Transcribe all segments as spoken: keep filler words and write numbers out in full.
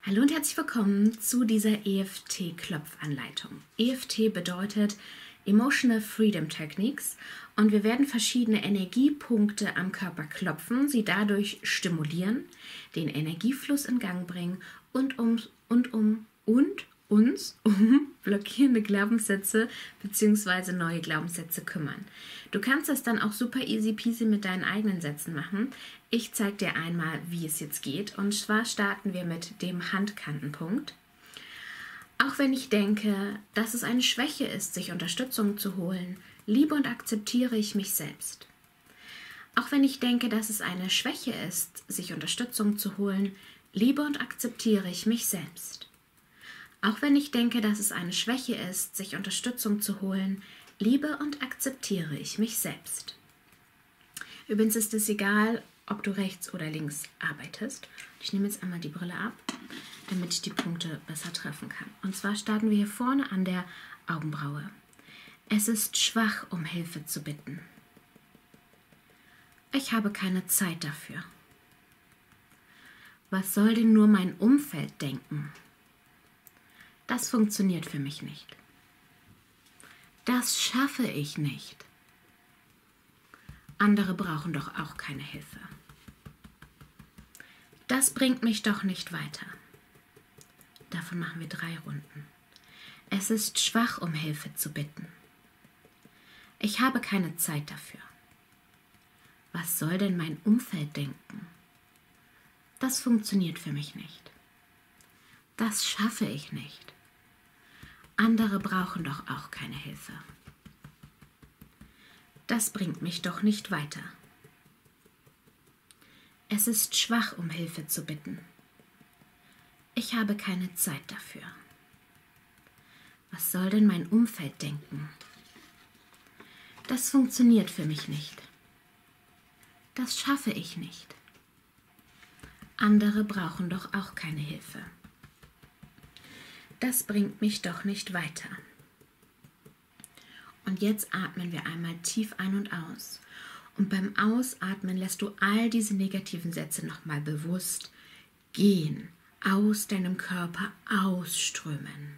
Hallo und herzlich willkommen zu dieser E F T-Klopfanleitung. E F T bedeutet Emotional Freedom Techniques und wir werden verschiedene Energiepunkte am Körper klopfen, sie dadurch stimulieren, den Energiefluss in Gang bringen und um und um und uns um blockierende Glaubenssätze bzw. neue Glaubenssätze kümmern. Du kannst das dann auch super easy peasy mit deinen eigenen Sätzen machen. Ich zeige dir einmal, wie es jetzt geht. Und zwar starten wir mit dem Handkantenpunkt. Auch wenn ich denke, dass es eine Schwäche ist, sich Unterstützung zu holen, liebe und akzeptiere ich mich selbst. Auch wenn ich denke, dass es eine Schwäche ist, sich Unterstützung zu holen, liebe und akzeptiere ich mich selbst. Auch wenn ich denke, dass es eine Schwäche ist, sich Unterstützung zu holen, liebe und akzeptiere ich mich selbst. Übrigens ist es egal, ob du rechts oder links arbeitest. Ich nehme jetzt einmal die Brille ab, damit ich die Punkte besser treffen kann. Und zwar starten wir hier vorne an der Augenbraue. Es ist schwach, um Hilfe zu bitten. Ich habe keine Zeit dafür. Was soll denn nur mein Umfeld denken? Das funktioniert für mich nicht. Das schaffe ich nicht. Andere brauchen doch auch keine Hilfe. Das bringt mich doch nicht weiter. Davon machen wir drei Runden. Es ist schwach, um Hilfe zu bitten. Ich habe keine Zeit dafür. Was soll denn mein Umfeld denken? Das funktioniert für mich nicht. Das schaffe ich nicht. Andere brauchen doch auch keine Hilfe. Das bringt mich doch nicht weiter. Es ist schwach, um Hilfe zu bitten. Ich habe keine Zeit dafür. Was soll denn mein Umfeld denken? Das funktioniert für mich nicht. Das schaffe ich nicht. Andere brauchen doch auch keine Hilfe. Das bringt mich doch nicht weiter. Und jetzt atmen wir einmal tief ein und aus. Und beim Ausatmen lässt du all diese negativen Sätze nochmal bewusst gehen, aus deinem Körper ausströmen.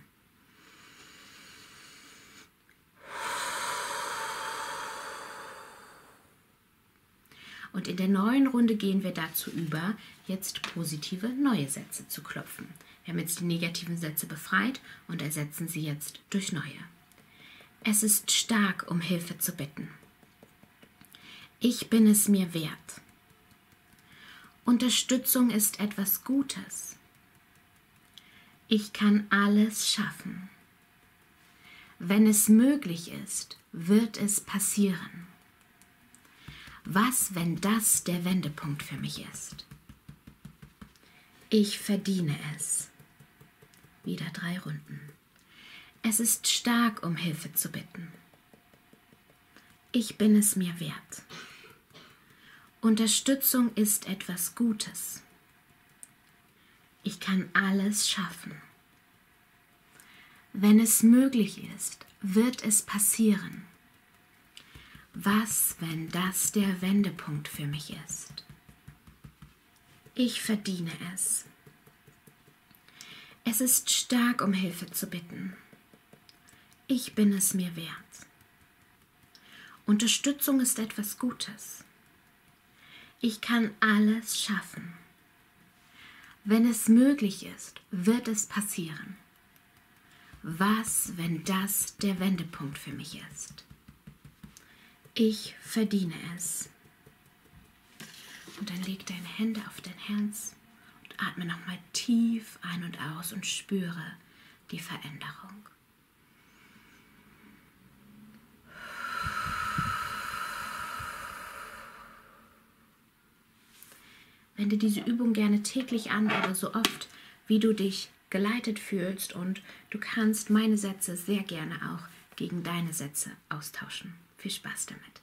Und in der neuen Runde gehen wir dazu über, jetzt positive neue Sätze zu klopfen. Wir haben jetzt die negativen Sätze befreit und ersetzen sie jetzt durch neue. Es ist stark, um Hilfe zu bitten. Ich bin es mir wert. Unterstützung ist etwas Gutes. Ich kann alles schaffen. Wenn es möglich ist, wird es passieren. Was, wenn das der Wendepunkt für mich ist? Ich verdiene es. Wieder drei Runden. Es ist stark, um Hilfe zu bitten. Ich bin es mir wert. Unterstützung ist etwas Gutes. Ich kann alles schaffen. Wenn es möglich ist, wird es passieren. Was, wenn das der Wendepunkt für mich ist? Ich verdiene es. Es ist stark, um Hilfe zu bitten. Ich bin es mir wert. Unterstützung ist etwas Gutes. Ich kann alles schaffen. Wenn es möglich ist, wird es passieren. Was, wenn das der Wendepunkt für mich ist? Ich verdiene es. Und dann leg deine Hände auf dein Herz und atme nochmal tief ein und aus und spüre die Veränderung. Wende diese Übung gerne täglich an oder so oft, wie du dich geleitet fühlst, und du kannst meine Sätze sehr gerne auch gegen deine Sätze austauschen. Viel Spaß damit!